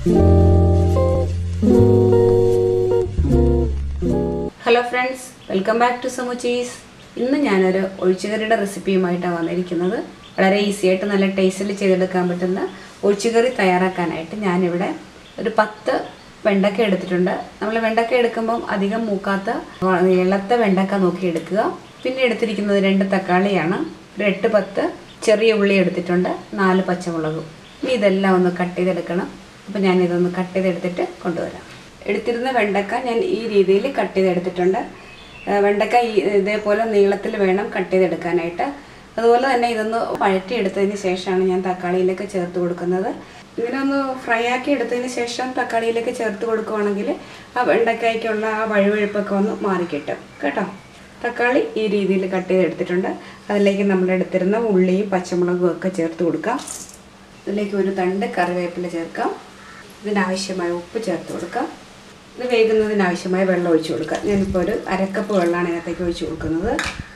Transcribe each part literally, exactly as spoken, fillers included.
Hello friends, welcome back to സമു ചീസ്. ഇന്ന് ഞാനൊരു ഒഴിച്ചുകറിയുടെ റെസിപ്പിയുമായിട്ടാണ് വന്നിരിക്കുന്നത്. വളരെ ഈസി ആയിട്ട് നല്ല ടേസ്റ്റിൽ ചെയ്തെടുക്കാൻ പറ്റുന്ന ഒഴിച്ചുകറി തയ്യാറാക്കാനായിട്ട് ഞാനിവിടെ ഒരു പത്ത് വെണ്ടക്ക എടുത്തിട്ടുണ്ട്. നമ്മൾ വെണ്ടക്ക എടുക്കുമ്പം അധികം മൂക്കാത്ത ഇളത്ത വെണ്ടക്ക നോക്കി എടുക്കുക. പിന്നെ എടുത്തിരിക്കുന്നത് രണ്ട് തക്കാളിയാണ്, ഒരു എട്ട് പത്ത് ചെറിയ ഉള്ളി എടുത്തിട്ടുണ്ട്, നാല് പച്ചമുളകും. ഇനി ഇതെല്ലാം ഒന്ന് കട്ട് ചെയ്തെടുക്കണം. അപ്പോൾ ഞാനിതൊന്ന് കട്ട് ചെയ്തെടുത്തിട്ട് കൊണ്ടുവരാം. എടുത്തിരുന്ന വെണ്ടക്ക ഞാൻ ഈ രീതിയിൽ കട്ട് ചെയ്തെടുത്തിട്ടുണ്ട്. വെണ്ടക്ക ഈ ഇതേപോലെ നീളത്തിൽ വേണം കട്ട് ചെയ്തെടുക്കാനായിട്ട്. അതുപോലെ തന്നെ ഇതൊന്ന് വഴറ്റിയെടുത്തതിന് ശേഷമാണ് ഞാൻ തക്കാളിയിലേക്ക് ചേർത്ത് കൊടുക്കുന്നത്. ഇങ്ങനെ ഒന്ന് ഫ്രൈ ആക്കി എടുത്തതിന് ശേഷം തക്കാളിയിലേക്ക് ചേർത്ത് കൊടുക്കുകയാണെങ്കിൽ ആ വെണ്ടക്കായ്ക്കുള്ള ആ വഴുവഴുപ്പൊക്കെ ഒന്ന് മാറിക്കിട്ടും കേട്ടോ. തക്കാളി ഈ രീതിയിൽ കട്ട് ചെയ്തെടുത്തിട്ടുണ്ട്. അതിലേക്ക് നമ്മൾ എടുത്തിരുന്ന ഉള്ളിയും പച്ചമുളകും ഒക്കെ ചേർത്ത് കൊടുക്കാം. ഇതിലേക്ക് ഒരു തണ്ട് കറിവേപ്പില ചേർക്കാം. ഇതിനാവശ്യമായ ഉപ്പ് ചേർത്ത് കൊടുക്കാം. ഇത് വേകുന്നതിനാവശ്യമായ വെള്ളം ഒഴിച്ചു കൊടുക്കാം. ഞാനിപ്പോൾ ഒരു അരക്കപ്പ് വെള്ളമാണ് ഇതിനകത്തേക്ക് ഒഴിച്ചു കൊടുക്കുന്നത്.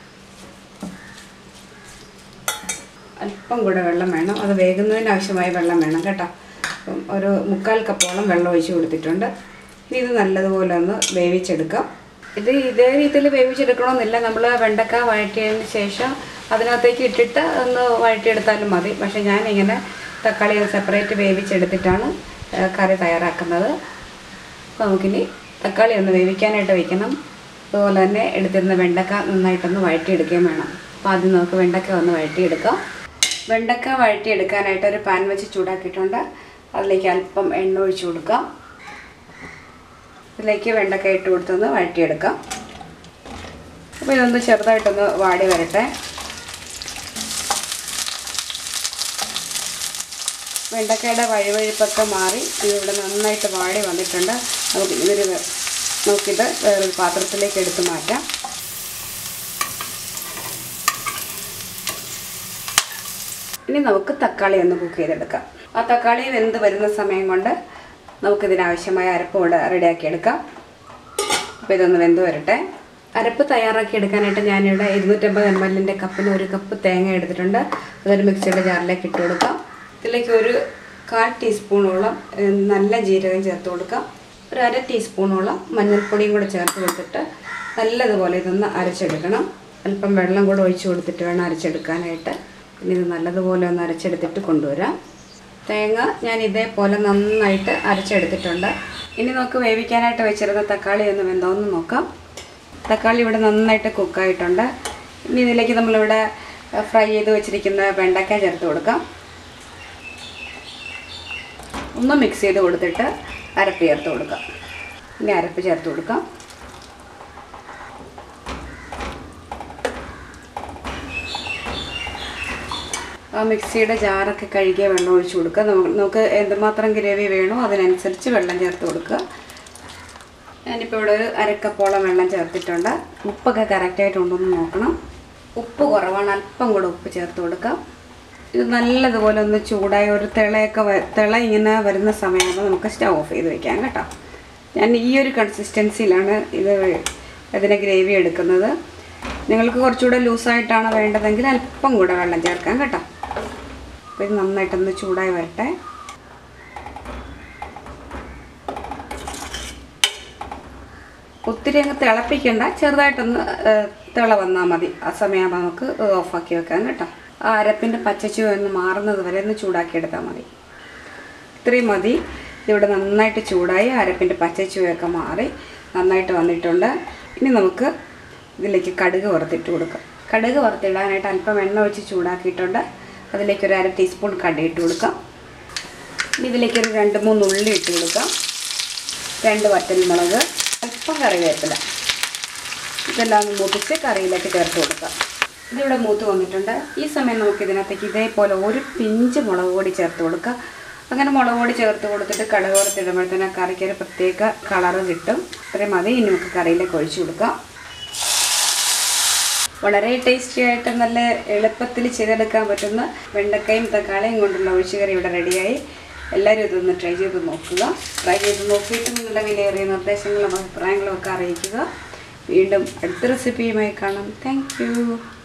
അല്പം കൂടെ വെള്ളം വേണം, അത് വേകുന്നതിനാവശ്യമായ വെള്ളം വേണം കേട്ടോ. അപ്പം ഒരു മുക്കാൽ കപ്പോളം വെള്ളം ഒഴിച്ചു കൊടുത്തിട്ടുണ്ട്. ഇനി ഇത് നല്ലതുപോലെ ഒന്ന് വേവിച്ചെടുക്കാം. ഇത് ഇതേ രീതിയിൽ വേവിച്ചെടുക്കണമെന്നില്ല. നമ്മൾ വെണ്ടക്ക വഴറ്റിയതിന് ശേഷം അതിനകത്തേക്ക് ഇട്ടിട്ട് ഒന്ന് വഴറ്റിയെടുത്താലും മതി. പക്ഷേ ഞാനിങ്ങനെ തക്കാളി സെപ്പറേറ്റ് വേവിച്ചെടുത്തിട്ടാണ് കറി തയ്യാറാക്കുന്നത്. അപ്പോൾ നമുക്കിനി തക്കാളി ഒന്ന് വേവിക്കാനായിട്ട് വയ്ക്കണം. അതുപോലെ തന്നെ എടുത്തിരുന്ന വെണ്ടക്ക നന്നായിട്ടൊന്ന് വഴറ്റിയെടുക്കുകയും വേണം. അപ്പോൾ ആദ്യം നമുക്ക് വെണ്ടക്ക ഒന്ന് വഴറ്റിയെടുക്കാം. വെണ്ടക്ക വഴറ്റിയെടുക്കാനായിട്ട് ഒരു പാൻ വെച്ച് ചൂടാക്കിയിട്ടുണ്ട്. അതിലേക്ക് അല്പം എണ്ണ ഒഴിച്ചു കൊടുക്കാം. ഇതിലേക്ക് വെണ്ടക്ക ഇട്ട് കൊടുത്തൊന്ന് വഴറ്റിയെടുക്കാം. അപ്പോൾ ഇതൊന്ന് ചെറുതായിട്ടൊന്ന് വാടി വരട്ടെ. വെണ്ടക്കയുടെ വഴുവഴുപ്പൊക്കെ മാറി ഇതിവിടെ നന്നായിട്ട് വാടി വന്നിട്ടുണ്ട്. നമുക്ക് ഇതൊരു നമുക്കിത് വേറൊരു പാത്രത്തിലേക്ക് എടുത്ത് മാറ്റാം. ഇനി നമുക്ക് തക്കാളി ഒന്ന് കുക്ക് ചെയ്തെടുക്കാം. ആ തക്കാളി വെന്ത് വരുന്ന സമയം കൊണ്ട് നമുക്കിതിനാവശ്യമായ അരപ്പ് ഇവിടെ റെഡിയാക്കി എടുക്കാം. അപ്പോൾ ഇതൊന്ന് വെന്ത് വരട്ടെ. അരപ്പ് തയ്യാറാക്കി എടുക്കാനായിട്ട് ഞാനിവിടെ ഇരുന്നൂറ്റമ്പത് എം എല്ലിൻ്റെ കപ്പിന് ഒരു കപ്പ് തേങ്ങ എടുത്തിട്ടുണ്ട്. അതൊരു മിക്സിയുടെ ജാറിലേക്ക് ഇട്ട് കൊടുക്കാം. ഇതിലേക്ക് ഒരു കാൽ ടീസ്പൂണോളം നല്ല ജീരകം ചേർത്ത് കൊടുക്കാം. ഒരു അര ടീസ്പൂണോളം മഞ്ഞൾപ്പൊടിയും കൂടെ ചേർത്ത് കൊടുത്തിട്ട് നല്ലതുപോലെ ഇതൊന്ന് അരച്ചെടുക്കണം. അല്പം വെള്ളം കൂടെ ഒഴിച്ച് കൊടുത്തിട്ട് വേണം അരച്ചെടുക്കാനായിട്ട്. ഇനി ഇത് നല്ലതുപോലെ ഒന്ന് അരച്ചെടുത്തിട്ട് കൊണ്ടുവരാം. തേങ്ങ ഞാൻ ഇതേപോലെ നന്നായിട്ട് അരച്ചെടുത്തിട്ടുണ്ട്. ഇനി നമുക്ക് വേവിക്കാനായിട്ട് വെച്ചിരുന്ന തക്കാളി ഒന്ന് വെന്തോന്ന് നോക്കാം. തക്കാളി ഇവിടെ നന്നായിട്ട് കുക്കായിട്ടുണ്ട്. ഇനി ഇതിലേക്ക് നമ്മളിവിടെ ഫ്രൈ ചെയ്ത് വെച്ചിരിക്കുന്ന വെണ്ടക്ക ചേർത്ത് കൊടുക്കാം. ഒന്ന് മിക്സ് ചെയ്ത് കൊടുത്തിട്ട് അരപ്പ് ചേർത്ത് കൊടുക്കാം. ഇനി അരപ്പ് ചേർത്ത് കൊടുക്കാം. ആ മിക്സിയുടെ ജാറൊക്കെ കഴുകിയ വെള്ളം ഒഴിച്ചു കൊടുക്കുക. നമുക്ക് എന്തുമാത്രം ഗ്രേവി വേണോ അതിനനുസരിച്ച് വെള്ളം ചേർത്ത് കൊടുക്കുക. ഞാനിപ്പോൾ ഇവിടെ ഒരു അരക്കപ്പോളം വെള്ളം ചേർത്തിട്ടുണ്ട്. ഉപ്പൊക്കെ കറക്റ്റായിട്ടുണ്ടോയെന്ന് നോക്കണം. ഉപ്പ് കുറവാണ്, അല്പം കൂടെ ഉപ്പ് ചേർത്ത് കൊടുക്കാം. ഇത് നല്ലതുപോലെ ഒന്ന് ചൂടായി ഒരു തിളയൊക്കെ തിള ഇങ്ങനെ വരുന്ന സമയത്ത് നമുക്ക് സ്റ്റവ് ഓഫ് ചെയ്ത് വെക്കാം കേട്ടോ. ഞാൻ ഈ ഒരു കൺസിസ്റ്റൻസിയിലാണ് ഇത് ഇതിനെ ഗ്രേവി എടുക്കുന്നത്. നിങ്ങൾക്ക് കുറച്ചുകൂടെ ലൂസായിട്ടാണ് വേണ്ടതെങ്കിൽ അല്പം കൂടെ വെള്ളം ചേർക്കാം കേട്ടോ. അപ്പോൾ ഇത് നന്നായിട്ടൊന്ന് ചൂടായി വരട്ടെ. ഒത്തിരി അങ്ങ് തിളപ്പിക്കണ്ട, ചെറുതായിട്ടൊന്ന് തിള വന്നാൽ മതി. ആ സമയമാകുമ്പോൾ നമുക്ക് ഓഫാക്കി വെക്കാം കേട്ടോ. ആ അരപ്പിൻ്റെ പച്ചച്ചുവ ഒന്ന് മാറുന്നത് വരെ ഒന്ന് ചൂടാക്കിയെടുത്താൽ മതി. ഇത്രയും മതി. ഇവിടെ നന്നായിട്ട് ചൂടായി അരപ്പിൻ്റെ പച്ചച്ചുവയൊക്കെ മാറി നന്നായിട്ട് വന്നിട്ടുണ്ട്. ഇനി നമുക്ക് ഇതിലേക്ക് കടുക് വറുത്തിട്ട് കൊടുക്കാം. കടുക് വറുത്തിടാനായിട്ട് അല്പം എണ്ണ ഒഴിച്ച് ചൂടാക്കിയിട്ടുണ്ട്. അതിലേക്ക് ഒരു അര ടീസ്പൂൺ കടുക് ഇട്ട് കൊടുക്കാം. ഇനി ഇതിലേക്കൊരു രണ്ട് മൂന്ന് ഉള്ളി ഇട്ട് കൊടുക്കാം. രണ്ട് വറ്റൽമുളക്, അല്പം കറിവേപ്പില. ഇതെല്ലാം ഒന്ന് മൂപ്പിച്ച് കറിയിലേക്ക് ചേർത്ത് കൊടുക്കാം. ഇതിവിടെ മൂത്ത് വന്നിട്ടുണ്ട്. ഈ സമയം നമുക്ക് ഇതിനകത്തേക്ക് ഇതേപോലെ ഒരു പിഞ്ച് മുളക് പൊടി ചേർത്ത് കൊടുക്കാം. അങ്ങനെ മുളക് പൊടി ചേർത്ത് കൊടുത്തിട്ട് കടുക് വറുത്തിടുമ്പോഴത്തേന് കറിക്ക് ഒരു പ്രത്യേക കളറ് കിട്ടും. ഇത്രയും മതി. ഇനി നമുക്ക് കറിയിലേക്ക് ഒഴിച്ചു കൊടുക്കാം. വളരെ ടേസ്റ്റി ആയിട്ട് നല്ല എളുപ്പത്തിൽ ചെയ്തെടുക്കാൻ പറ്റുന്ന വെണ്ടക്കയും തക്കാളിയും കൊണ്ടുള്ള ഒഴിച്ചുകറി ഇവിടെ റെഡിയായി. എല്ലാവരും ഇതൊന്ന് ട്രൈ ചെയ്ത് നോക്കുക. ട്രൈ ചെയ്ത് നോക്കിയിട്ട് നിങ്ങളുടെ വിലയേറിയ നിർദ്ദേശങ്ങളും അഭിപ്രായങ്ങളും ഒക്കെ അറിയിക്കുക. വീണ്ടും അടുത്ത റെസിപ്പിയുമായി കാണാം. Thank U.